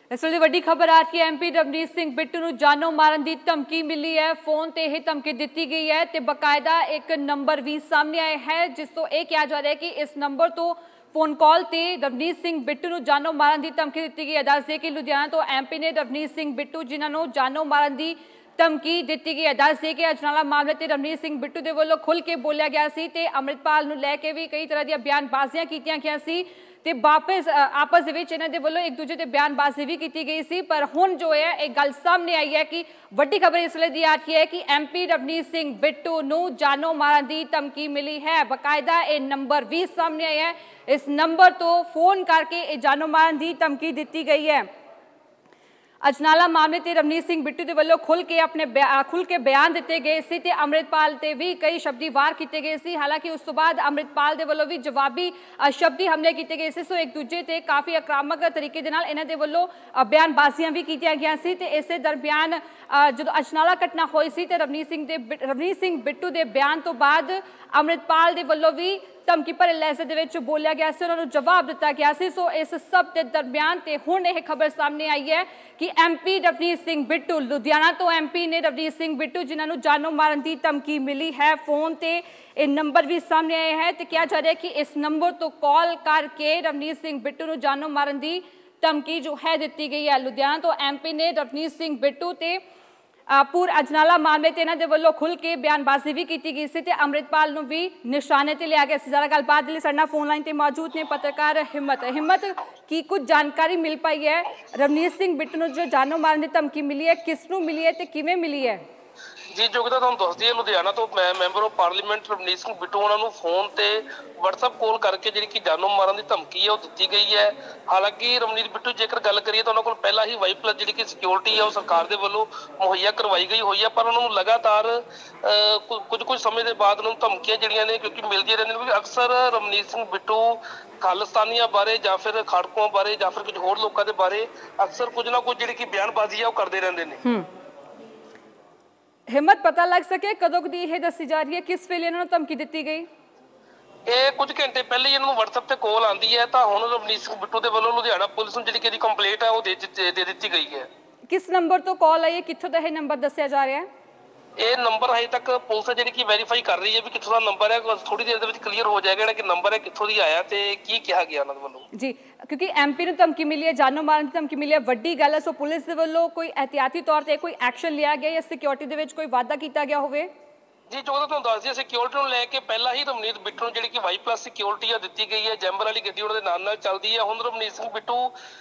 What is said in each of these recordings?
इस वे वड्डी खबर आ रही है। MP रवनीत सिंह बिट्टू नूं जानों मारन की धमकी मिली है। फोन ते यह धमकी दी गई है तो बकायदा एक नंबर भी सामने आया है जिस तो यह कहा जा रहा है कि इस नंबर तो फोन कॉल ते रवनीत सिंह बिट्टू नूं जानों मारन की धमकी दी गई है। दस दिए कि लुधियाना तो MP ने रवनीत सिंह बिट्टू जिन्होंने जानों मारन की धमकी दी गई है। दस दिए कि अजनाला मामले ते रवनीत सिंह बिट्टू के वालों खुल के बोलिया गया सी ते अमृतपाल नूं लैके भी कई तरह दी बयानबाजियां कीतियां गईयां सी ते वापस आपस इन्हां दे वल्लों एक दूजे ते बयानबाजी भी की गई सी। पर हुण जो है एक गल सामने आई है कि वड्डी खबर इस वे दी आ रही है कि MP रवनीत सिंह बिट्टू नूं जानों मारन की धमकी मिली है। बकायदा ये नंबर भी सामने आया है। इस नंबर तो फोन करके ये जानों मारन की धमकी दी गई है। अजनाला मामले ते रवनीत सिंह बिट्टू के वालों खुल के बयान दिते गए सी ते अमृतपाल ते भी कई शब्दी वार किए गए सी। हालांकि उस तो बाद अमृतपाल के वालों भी जवाबी शब्दी हमले किए गए सी। सो एक दूजे ते काफ़ी आक्रामक तरीके दे नाल इन्हां दे वालों बयानबाजियां भी कीतियां गईयां सी ते इस दरम्यान जो अजनाला घटना होई सी ते रवनीत सिंह बिट्टू के बयान तो बाद अमृतपाल के वालों भी धमकी भरे लहजे दे विच बोलिया गया सी, उन्होंने जवाब दिता गया सी। सो इस सब के दरम्यान ते हुण यह खबर सामने आई है कि MP रवनीत सिंह बिट्टू लुधियाना तो MP ने रवनीत सिंह बिट्टू जिन्होंने जानों मारन की धमकी मिली है फोन ते ये नंबर भी सामने आए हैं तो कहा जा रहा है कि इस नंबर तो कॉल करके रवनीत सिंह बिट्टू नूं जानों मारन की धमकी जो है दी गई है। लुधियाना तो MP ने रवनीत सिंह बिट्टू ते पूर अजनाला मामले ते इन्हां दे वल्लों खुल के बयानबाजी भी की गई सी ते अमृतपाल नूं भी निशाने ते लिया गया सी। ज़्यादा गलबात लई साडे नाल फोन लाइन ते मौजूद ने पत्रकार हिम्मत की कुछ जानकारी मिल पाई है रवनीत सिंह बिट्टू नूं जो जानों मारन की धमकी मिली है किस नूं मिली है ते किवें मिली है? जी जोगिता तुहानूं दस दईए लुधियाना तो member of parliament Ravneet Singh Bittu उन्होंने फोन ते WhatsApp कॉल करके जी कि जानों मारन की धमकी है वो दी गई है। हालांकि रवनीत बिट्टू जेकर गल करिए तो उन्होंने पहला ही वाई प्लस जी कि सिक्योरिटी है वो सरकार के वालों मुहैया करवाई गई हुई है। पर उन्होंने लगातार कुछ समय के बाद उन्होंने धमकियां जड़ियां ने क्योंकि मिलती रहती अक्सर रवनीत सिंह बिट्टू खालिस्तानियों बारे या फिर खाड़कुओं बारे या फिर कुछ होर लोगों के बारे अक्सर कुछ ना कुछ जी बयानबाजी है वो करते रहते हैं। हिम्मत पता लग सके कदों दी यह दसी जा रही है किस वेले इन्होंने धमकी दी गई? ये कुछ घंटे पहले इन्होंने WhatsApp ते कॉल आती है तो हुण रवनीत सिंह बिट्टू के वालों लुधियाना पुलिस नूं जिहड़ी कंप्लेंट है वो दे दी गई है। किस नंबर तो कॉल आई है, कित्थों दा यह नंबर दस्सिया जा रहा है? ये नंबर अजे तक पुलिस जी की वेरीफाई कर रही है भी कित्थों दा नंबर है। थोड़ी देर दे क्लीयर हो जाएगा कि नंबर है कित्थों दी आया ते की कहा गया उन्हां दे वल्लों। जी क्योंकि MP नूं धमकी मिली है, जानों मारन की धमकी मिली है, वड्डी गल है। सो पुलिस दे वल्लों कोई एहतियाती तौर पर कोई एक्शन लिया गया या सिक्योरिटी दे विच कोई वाधा किया गया होवे? जी जो तुहानूं दस दिए सिक्योरिटी नूं लैके पहला ही रवनीत बिट्टू नूं जिहड़ी कि वाई प्लस सिक्योरिटी है दी गई है। जैंबर वाली गड्डी उन्हां दे नाल चलदी है। हुण रवनीत सिंह बिट्टू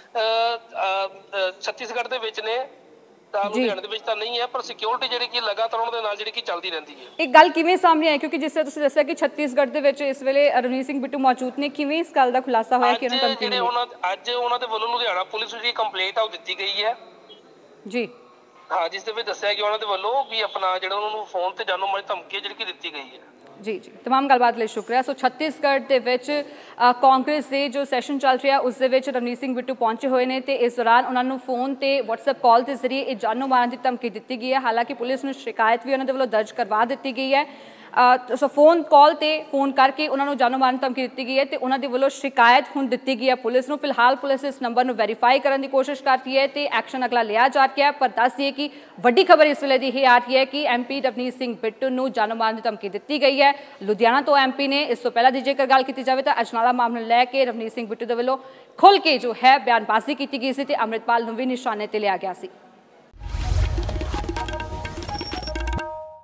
छत्तीसगढ़ दे विच ने लुधियाना दे विच तां नहीं है पर सिक्योरिटी जिहड़ी कि लगातार उन्हां दे नाल जिहड़ी कि चलदी रहिंदी है। एक गल किवें सामने आई क्योंकि जिस तरह तुसीं दस्सिया कि छत्तीसगढ़ दे विच इस वेले रवनीत सिंह बिट्टू मौजूद ने, किवें इस गल दा खुलासा होया कि उन्हां धमकी मिली? अज उन्हां दे वल्लों लुधियाना पुलिस नूं जी कंप्लेंट आ दी गई है जी। हाँ जिस दे विच दस्सिया कि उन्हां दे वल्लों भी अपना जिहड़ा उन्हां नूं फोन ते जानों मारन धमकी जिहड़ी कि दी गई है। जी तमाम गलबात लिए शुक्रिया। सो छत्तीसगढ़ के कांग्रेस के जो सैशन चल रहा उस रवनीत सिंह बिट्टू पहुंचे हुए हैं तो इस दौरान उन्होंने फोन ते WhatsApp कॉल के जरिए ये जानों मारन की धमकी दी गई है। हालांकि पुलिस ने शिकायत भी उन्होंने वालों दर्ज करवा दी गई है। सो फोन कॉल ते फोन करके उन्होंने जानों मारन की धमकी दी गई है तो उन्होंने वालों शिकायत हुण दी गई है पुलिस नूं। फिलहाल पुलिस इस नंबर नूं वेरीफाई करने की कोशिश कर रही है तो एक्शन अगला लिया जा रहा है। पर दस दिए कि वड्डी खबर इस वेले दी आ रही है कि MP रवनीत सिंह बिट्टू नूं जानों मारन की धमकी दी गई है। लुधियाना तो MP ने इस तो पहला दी जेकर गल की जाए तो अजनाला मामले लैके रवनीत सिंह बिट्टू के वालों खुल के जो है बयानबाजी की गई सी ते अमृतपाल नूं भी निशाने ते लिया गया सी।